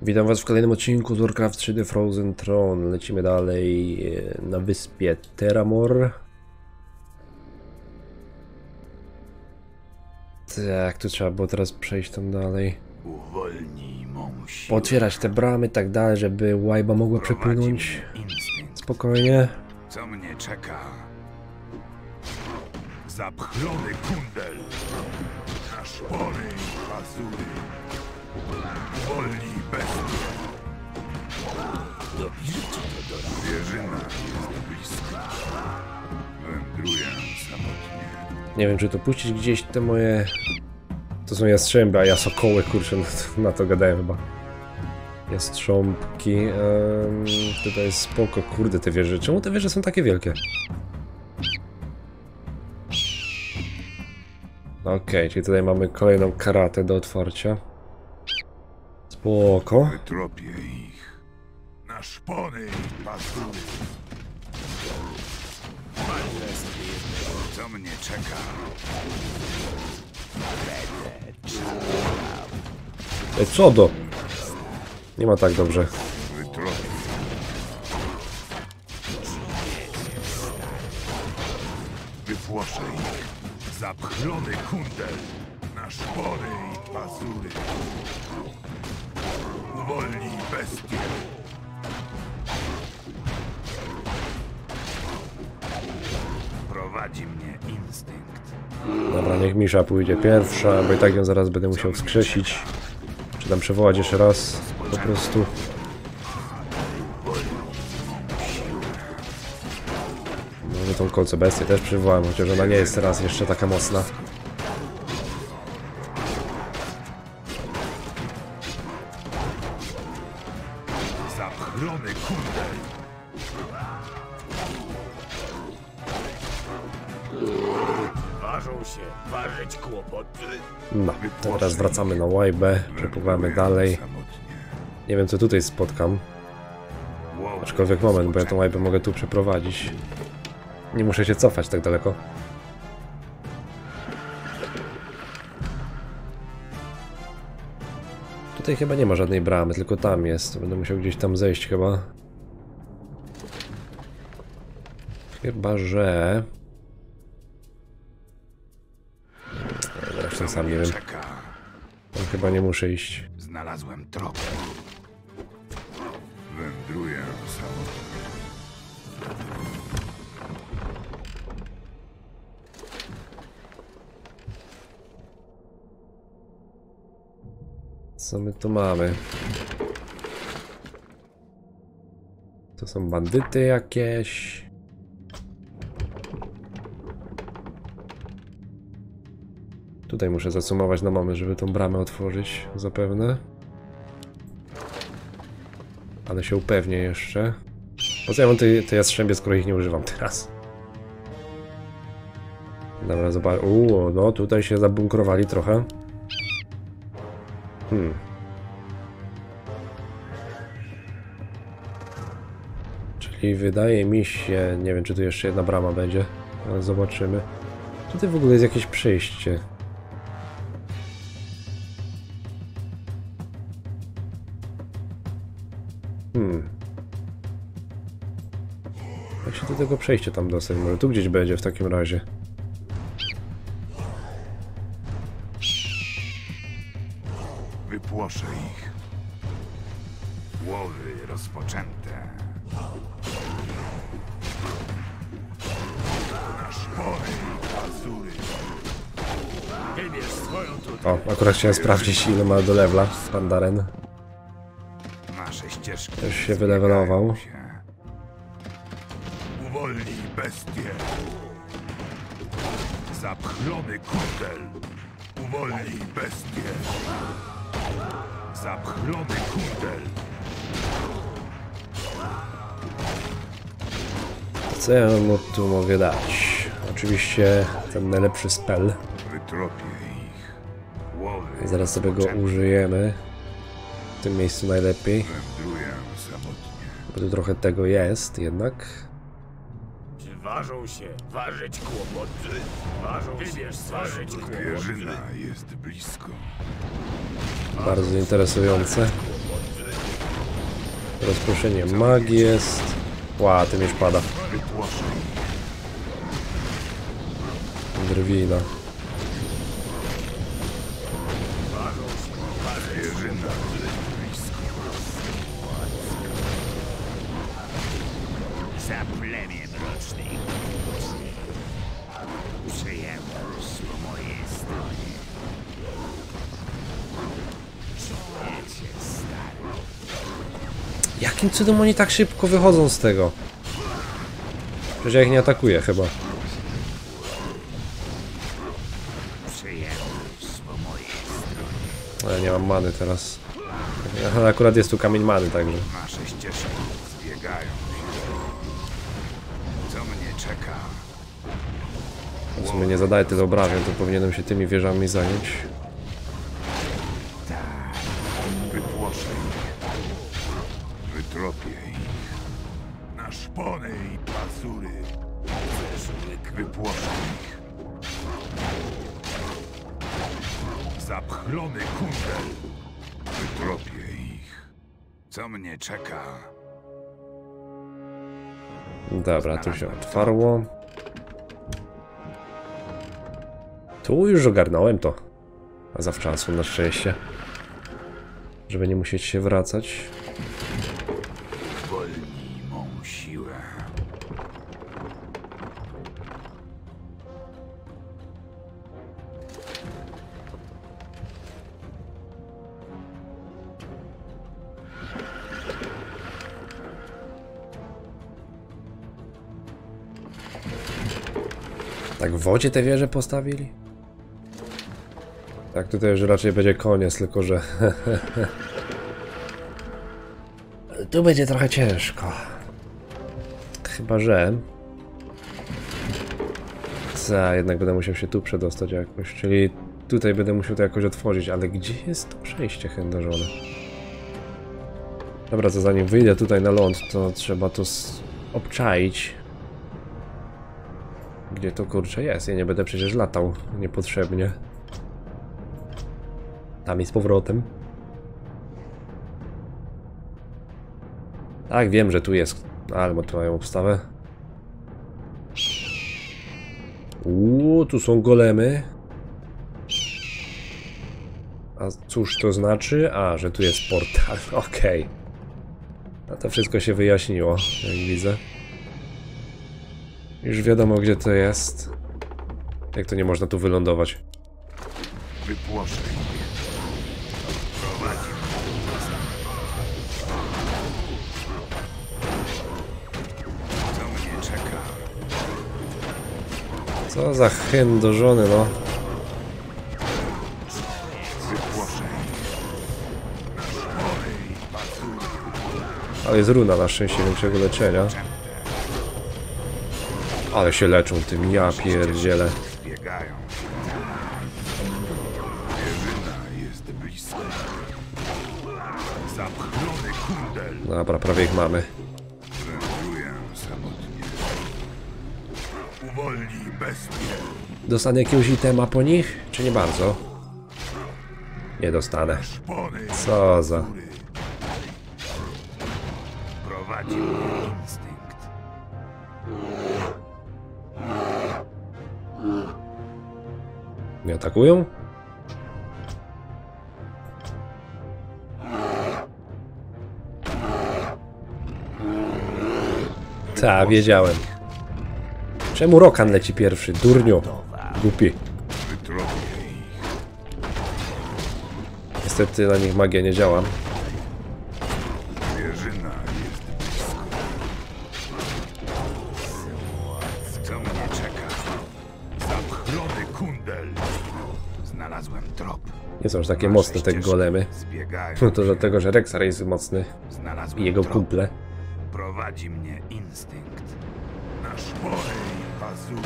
Witam was w kolejnym odcinku z Warcraft 3 The Frozen Throne. Lecimy dalej na wyspie Terramor. Tak, tu trzeba było teraz przejść tam dalej. Otwierać te bramy, tak dalej, żeby łajba mogła przepłynąć spokojnie. Co mnie czeka? Zapchlony kundel, na szpory i pazury, wolni bestie. Dopiszcie to do zwierzyna jest blisko. Wędruję samotnie. Nie wiem, czy to puścić gdzieś te moje... To są jastrzęby, a ja sokoły, kurczę, na to gadałem chyba. Jastrząbki, tutaj jest spoko, kurde te wieże. Czemu te wieże są takie wielkie? Okej, czyli tutaj mamy kolejną karatę do otwarcia. Spoko. Wytropię ich, na szpony i pazury. Co mnie czeka? Co do? Nie ma tak dobrze. Wytropię. Wypłoszę ich. Zapchlony kundel, na szpory i pazury. Uwolnij bestie. Prowadzi mnie instynkt. Dobra, niech Misza pójdzie pierwsza, bo i tak ją zaraz będę musiał wskrzesić. Czy tam przywołać jeszcze raz, po prostu. Może tą kolce bestię też przywołam, chociaż ona nie jest teraz jeszcze taka mocna. Zapchlony kundel. Ważą się ważyć kłopoty. No, to teraz wracamy na łajbę, przepływamy dalej. Nie wiem, co tutaj spotkam. Aczkolwiek moment, bo ja tą łajbę mogę tu przeprowadzić. Nie muszę się cofać tak daleko. Tutaj chyba nie ma żadnej bramy, tylko tam jest. Będę musiał gdzieś tam zejść chyba. Chyba, że... Zresztą sam nie wiem. Tam chyba nie muszę iść. Znalazłem trop. Wędruję samotnie. Co my tu mamy? To są bandyty jakieś. Tutaj muszę zasumować na moment, żeby tą bramę otworzyć zapewne. Ale się upewnię jeszcze. Po co ja mam te jastrzębie, skoro ich nie używam teraz? Dobra, zobacz. No tutaj się zabunkrowali trochę. Czyli wydaje mi się... Nie wiem, czy tu jeszcze jedna brama będzie. Ale zobaczymy. Tutaj w ogóle jest jakieś przejście. Jak się do tego przejścia tam dostać? Może tu gdzieś będzie w takim razie. Wypłoszę ich. Łowy rozpoczęte. Na szpory i pazury. Wybierz swoją tutaj. O, akurat chciałem sprawdzić, ile ma do levela Pandaren. Nasze ścieżki Też się wylewelował. Uwolnij bestie. Zapchlony kundel. Uwolnij bestie. Zapchlony kundel. Co ja mu tu mogę dać? Oczywiście ten najlepszy spell. Wytropię ich. Łowy Zaraz sobie go użyjemy. W tym miejscu najlepiej. wędruję samotnie. Bo tu trochę tego jest jednak. Czy ważą się ważyć kłopoty? Ważą się ważyć kłopoty. Zwierzyna jest blisko. Bardzo interesujące. Rozproszenie magii jest. Ła, ty miecz pada. Drwina. Za plemię mrocznej przyjemność po mojej stronie. Wiecie, stary. Jakim cudem oni tak szybko wychodzą z tego? Przecież ja ich nie atakuję chyba. Przyjemność po mojej stronie. Ale nie mam many teraz. Ale akurat jest tu kamień many, także. Nasze ścieżki zbiegają się. Co mnie czeka? W sumie nie zadaję tyle obrażeń, to powinienem się tymi wieżami zająć. Wypłoszę ich. Wytropię ich. Na szpony i pazury. Wypłoszę ich. Zapchlony kundel. Wytropię ich. Co mnie czeka? Dobra, tu się otwarło. Tu już ogarnąłem to. A zawczasu, na szczęście. Żeby nie musieć się wracać. Wolnij mą siłę. Tak w wodzie te wieże postawili? Tak, tutaj już raczej będzie koniec, tylko że... tu będzie trochę ciężko. Chyba, że... jednak będę musiał się tu przedostać jakoś, czyli tutaj będę musiał to jakoś otworzyć, ale gdzie jest to przejście chędożone? Dobra, to zanim wyjdę tutaj na ląd, to trzeba to obczaić. Gdzie to kurczę jest? Ja nie będę przecież latał niepotrzebnie. Tam i z powrotem. Tak, wiem, że tu jest. Albo tu mają obstawę. Tu są golemy. A cóż to znaczy? A, że tu jest portal. Okej. No to wszystko się wyjaśniło, jak widzę. Już wiadomo, gdzie to jest. Jak to nie można tu wylądować? Wypłoszę ich. Prowadzi. Co mnie czeka? Co za chędożony, no. Wypłoszę ich. Na szpony i pazury. Ale jest runa na szczęście większego leczenia. Ale się leczą tym, ja pierdzielę. Zbiegają się. Wieżyna jest blisko. Zapchlony kundel. Dobra, prawie ich mamy. Wędruję samotnie. Uwolnij bestię. Dostanę jakiegoś itema po nich? Czy nie bardzo? Nie dostanę. Szpony i Co za... pazury. Prowadzi mnie instynkt. Nie atakują? Ta, wiedziałem. Czemu Rokan leci pierwszy? Durniu. Głupi. Wytropię ich. Niestety na nich magia nie działa. Wieżyna jest blisko. Co mnie czeka? Zapchlony kundel. Znalazłem trop. Nie są już takie mocne te golemy. Zbiegają. No to dlatego, że Rexar jest mocny. Znalazłem I jego trop. kumple. Prowadzi mnie instynkt. Na szpony i pazury.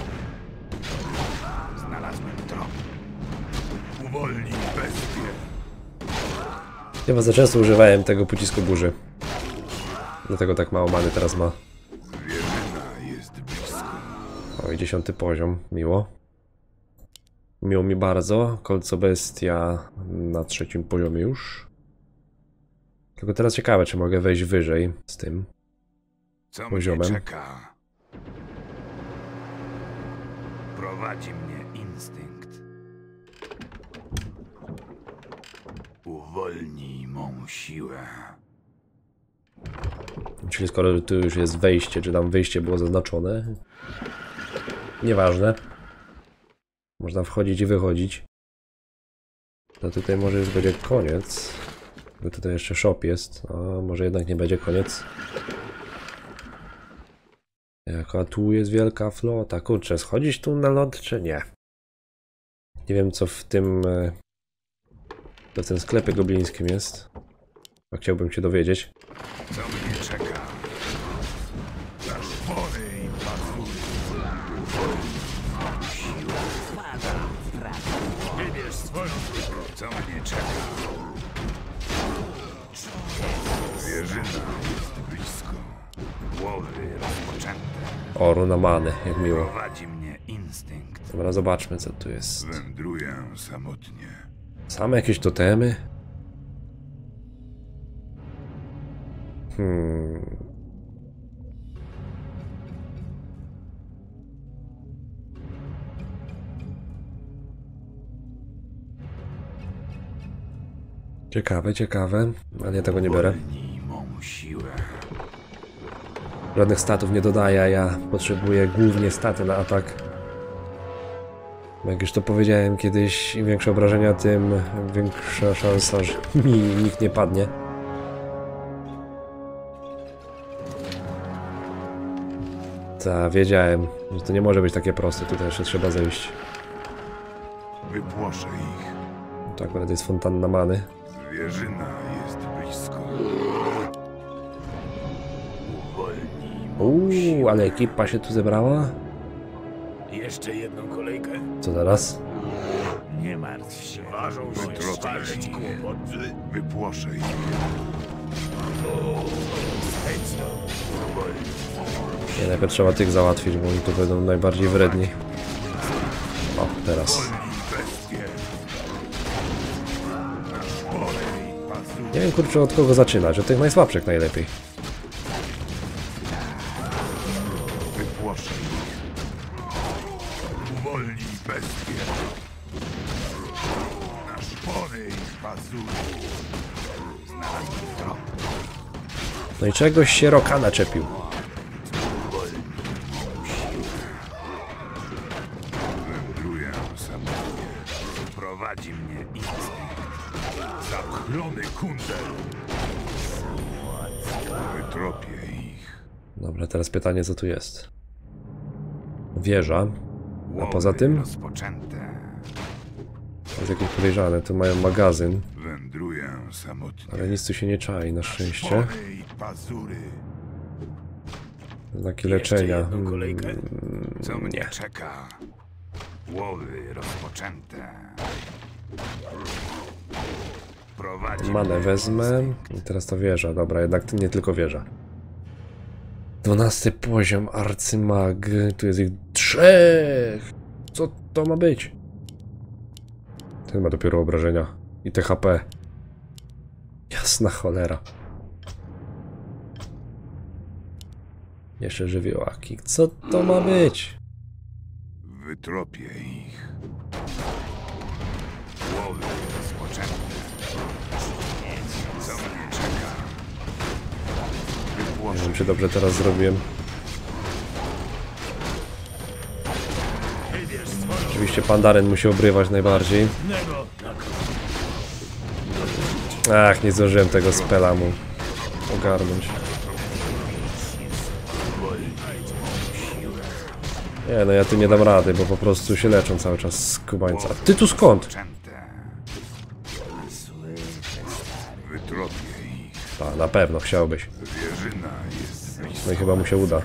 Znalazłem trop. Uwolnij bestię. Chyba za często używałem tego pocisku burzy. Dlatego tak mało many teraz ma. Wieżyna jest blisko. Oj, 10. poziom. Miło. Miło mi bardzo. Kolco bestia na 3. poziomie już. Tylko teraz ciekawe, czy mogę wejść wyżej z tym Co poziomem. mnie czeka? Prowadzi mnie instynkt. Uwolnij mą siłę. Czyli skoro tu już jest wejście, czy tam wyjście było zaznaczone? Nieważne. Można wchodzić i wychodzić. To tutaj może już będzie koniec. Bo tutaj jeszcze shop jest. A może jednak nie będzie koniec. Jaka tu jest wielka flota. Kurczę, schodzić tu na ląd, czy nie? Nie wiem, co w tym sklepie goblińskim jest. A chciałbym się dowiedzieć. Co mnie czeka? Na szpony i pazury. Siła spada. Wybierz swoją. Co mnie czeka? Zwierzyna jest blisko. Głowy rozpoczęte. O, runa many, jak miło. Prowadzi mnie instynkt. Dobra, zobaczmy, co tu jest. Wędruję samotnie. Same jakieś totemy? Ciekawe, ciekawe, ale ja tego nie biorę. Uwolnij mą siłę. Żadnych statów nie dodaję, a ja potrzebuję głównie staty na atak. Jak już to powiedziałem kiedyś, im większe obrażenia, tym większa szansa, że mi nikt nie padnie. Ta, wiedziałem, że to nie może być takie proste, tutaj jeszcze trzeba zejść. Wypłoszę ich. To akurat jest fontanna many. Zwierzyna jest blisko. Uwolnij. Ale ekipa się tu zebrała? Jeszcze jedną kolejkę. Co teraz? Nie martw się. Ważą się Wytropię stwarzyć ich. kłopoty. Wypłoszę ich. Chęcią. Nie, najpierw trzeba tych załatwić, bo oni tu będą najbardziej wredni. O, teraz. Bestie. Na szpony i pazury. Nie wiem, kurczę, od kogo zaczynać, od tych najsłabszych najlepiej. Wypłoszę ich. Uwolnij bestie. Na szpony i pazury. Znalazłem trop. No i czegoś się Roka naczepił. Wędruję samotnie. Prowadzi mnie instynkt. Zapchlony kundel. Wytropię ich. Dobra, teraz pytanie, co tu jest? Wieża. A Łowy poza tym? rozpoczęte. To jest jakieś podejrzane, tu mają magazyn. Wędruję samotnie. Ale nic tu się nie czai, na szczęście. Szpony i pazury. Znaki Jeszcze leczenia. jedną kolejkę. Co mnie Nie. czeka? Łowy rozpoczęte. Prowadzi Manę mnie wezmę. instynkt. I teraz to wieża. Dobra, jednak nie tylko wieża. 12 poziom, arcymag. Tu jest ich 3. Co to ma być? Ten ma dopiero obrażenia. I THP. Jasna cholera. Jeszcze żywiołaki. Co to ma być? Wytropię ich. Łowy rozpoczęte. Co mnie czeka? Nie Wypłoszę wiem, czy dobrze teraz zrobiłem. Wybierz swoją. Oczywiście Pandaren musi obrywać najbardziej. Nego na Ach, nie zdążyłem tego spela mu ogarnąć. Nie, no ja tu nie dam rady, bo po prostu się leczą cały czas z kubańca. A ty tu skąd? rozpoczęte. Wytropię ich. A, na pewno, chciałbyś. Zwierzyna jest blisko. No i chyba mu się uda.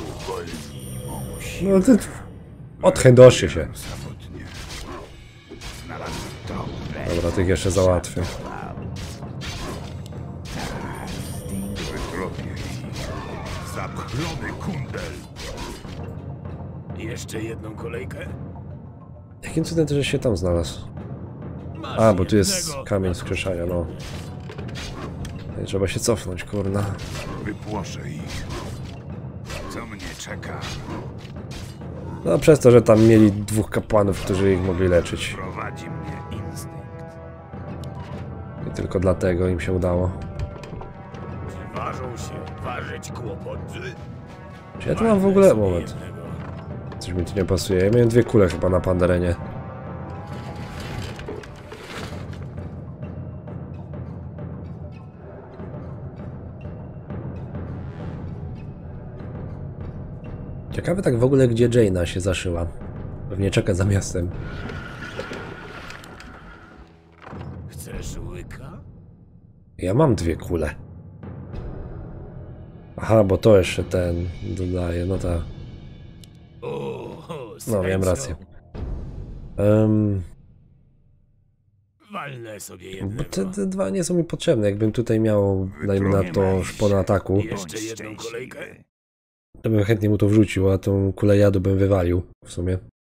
No ty... Odchędoszcie się. Samotnie. Znalazłem trop. Dobra, tych jeszcze załatwię. Wytropię ich. Zapchlony kundel. Jeszcze jedną kolejkę. Jakim cudem też się tam znalazł? A, bo tu jest kamień skrzeszania, no. Trzeba się cofnąć, kurna. Wypłoszę ich. Co mnie czeka? No przez to, że tam mieli 2 kapłanów, którzy ich mogli leczyć. Prowadzi mnie instynkt. I tylko dlatego im się udało. Czy ważą się ważyć kłopoty? Czy ja tu mam w ogóle... Moment. Coś mi tu nie pasuje. Ja miałem 2 kule chyba na Pandarenie. Ciekawe tak w ogóle, gdzie Jaina się zaszyła. Pewnie czeka za miastem. Chcesz łyka? Ja mam 2 kule. Aha, bo to jeszcze ten dodaje, no tak. No, miałem rację. Walnę sobie Bo jednego. te 2 nie są mi potrzebne. Jakbym tutaj miał, dajmy na to, szponę ataku, Jeszcze jedną kolejkę? to bym chętnie mu to wrzucił, a tą kulę jadu bym wywalił w sumie.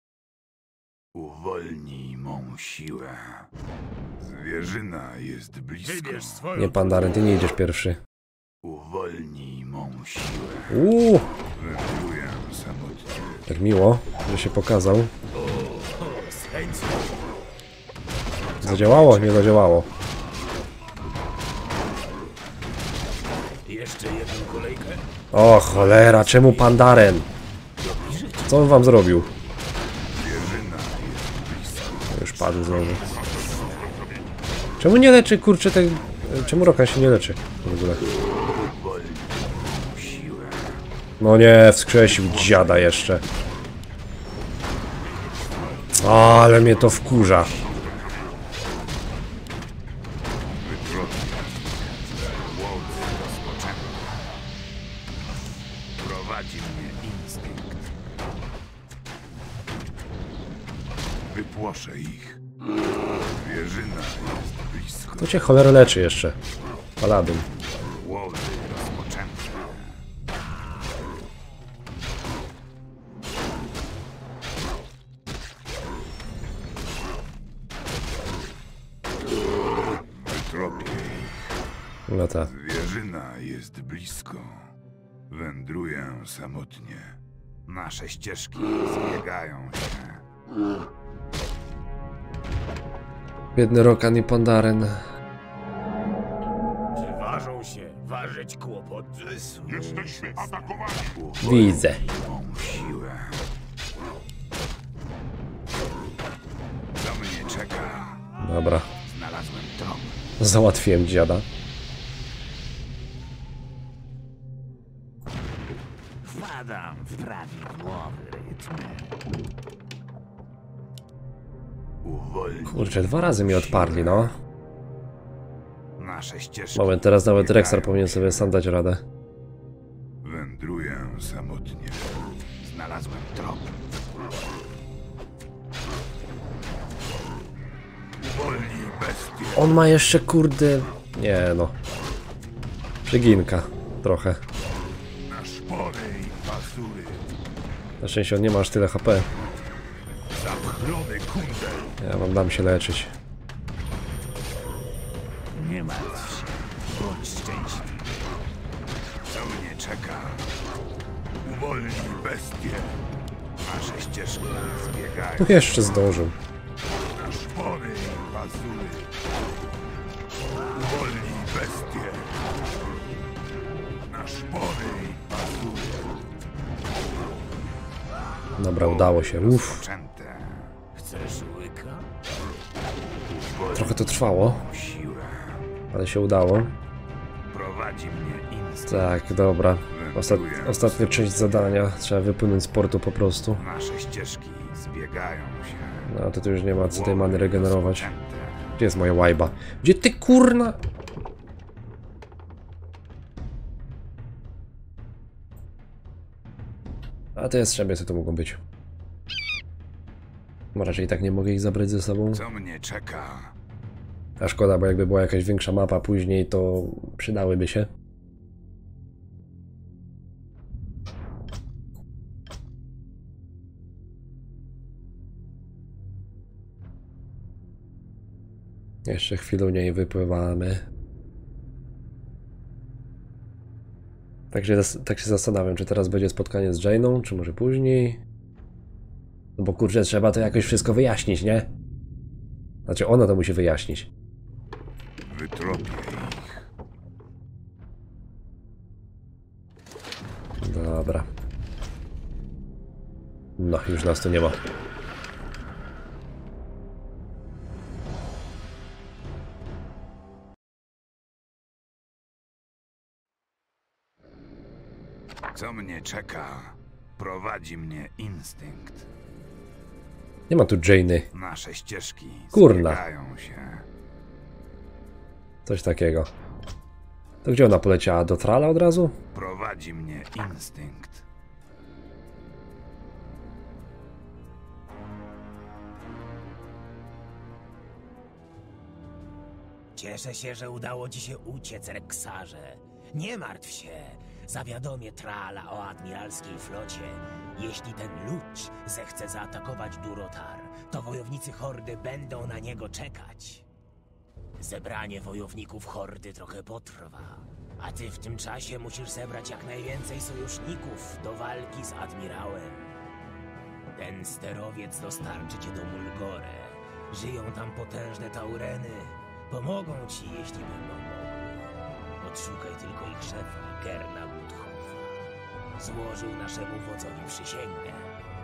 Uwolnij mą siłę. Zwierzyna jest blisko. Wybierz swoją. Nie, Pandaren, ty nie idziesz pierwszy. Uwolnij mą siłę. Wędruję samotnie. Tak miło, że się pokazał. Z chęcią. Zadziałało? Nie zadziałało. Jeszcze jedną kolejkę? O cholera, czemu Pandaren? Co on wam zrobił? Zwierzyna jest blisko. Już padł znowu. Czemu nie leczy, kurczę, ten... Czemu Rokan się nie leczy w ogóle? Uwolnij mą siłę. No nie, wskrzesił dziada jeszcze. O, ale mnie to wkurza. Łowy rozpoczęte. Prowadzi mnie instynkt. Wypłoszę ich. Zwierzyna jest blisko. To cię cholera leczy jeszcze. Paladyn. Łowy rozpoczęte. Wytropię ich. No tak. Zwierzyna jest blisko. Wędruję samotnie. Nasze ścieżki zbiegają się. Biedny Rokan i Pandaren. Czy ważą się ważyć kłopoty? Jesteśmy atakowani. Widzę. Mą siłę. Co mnie czeka? Dobra. Znalazłem trop. Załatwiłem dziada. Wpadam w prawidłowy rytm. Uwolnij Kurczę, 2 razy mi odparli, no. nasze ścieżki. Moment, teraz nawet zbiegają Rexar powinien się. sobie sam dać radę. Wędruję samotnie. Znalazłem trop. Uwolnij bestię. On ma jeszcze, kurde... Nie no. Przyginka. Trochę. Na szpory i pazury. Na szczęście on nie ma aż tyle HP. Zapchlony kundel. Ja wam dam się leczyć. Nie martw się. Bądź szczęśliwy. Co mnie czeka? Uwolnij bestię. Nasze ścieżki zbiegają. No jeszcze zdążył. Na szpory i pazury. Uwolnij bestię. Na szpory i pazury. Dobra, udało się. Uff. Rozpoczęte. Chcesz łyka? Trochę to trwało, Siłę. ale się udało. Prowadzi mnie instynkt. Tak, dobra. Ostatnia część zadania. Trzeba wypłynąć z portu po prostu. Nasze ścieżki zbiegają się. No to tu już nie ma co tej many Łowy regenerować. rozpoczęte. Gdzie jest moja łajba? Gdzie ty, kurna? A te jastrzębie co to mogą być? Bo raczej i tak nie mogę ich zabrać ze sobą. Co mnie czeka? A szkoda, bo jakby była jakaś większa mapa później, to przydałyby się. Jeszcze chwilę i wypływamy. Tak się zastanawiam, czy teraz będzie spotkanie z Jane'ą, czy może później. No bo kurczę, trzeba to jakoś wszystko wyjaśnić, nie? Znaczy ona to musi wyjaśnić. Wytropię ich. Dobra. No, już nas tu nie ma. Co mnie czeka? Prowadzi mnie instynkt. Nie ma tu Jane'y. Nasze ścieżki Kurna. zbiegają się. Coś takiego. To gdzie ona poleciała? Do Trala od razu? Prowadzi mnie instynkt. Cieszę się, że udało ci się uciec, Reksarze. Nie martw się. Zawiadomię Trala o admiralskiej flocie. Jeśli ten ludź zechce zaatakować Durotar, to wojownicy Hordy będą na niego czekać. Zebranie wojowników Hordy trochę potrwa, a ty w tym czasie musisz zebrać jak najwięcej sojuszników do walki z admirałem. Ten sterowiec dostarczy cię do Mulgore. Żyją tam potężne taureny. Pomogą ci, jeśli będą mogły. Odszukaj tylko ich szefa, Gerna Ludhofa. Złożył naszemu wodzowi przysięgę.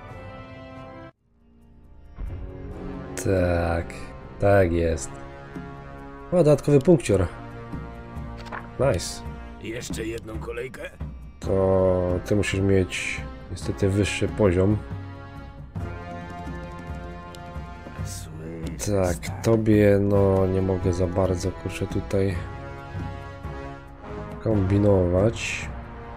Tak jest. O, dodatkowy punkcior. Nice. Jeszcze jedną kolejkę? To ty musisz mieć niestety wyższy poziom. Tak, tobie no nie mogę za bardzo, kurczę, tutaj kombinować.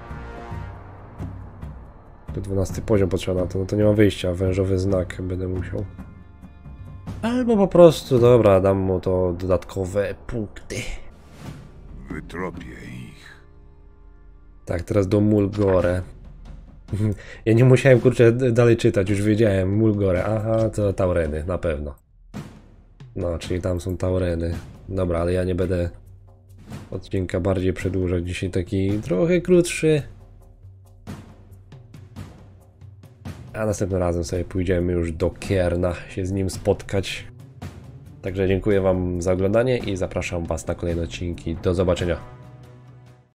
Tu 12 poziom potrzeba na to, no to nie ma wyjścia, wężowy znak będę musiał. Albo po prostu, dobra, dam mu to dodatkowe punkty. Wytropię ich. Tak, teraz do Mulgore. Ja nie musiałem, kurczę, dalej czytać, już wiedziałem, Mulgore, aha, to taureny, na pewno. No, czyli tam są taureny. Dobra, ale ja nie będę odcinka bardziej przedłużać, dzisiaj taki trochę krótszy. A następnym razem sobie pójdziemy już do Cairna się z nim spotkać. Także dziękuję wam za oglądanie i zapraszam was na kolejne odcinki. Do zobaczenia.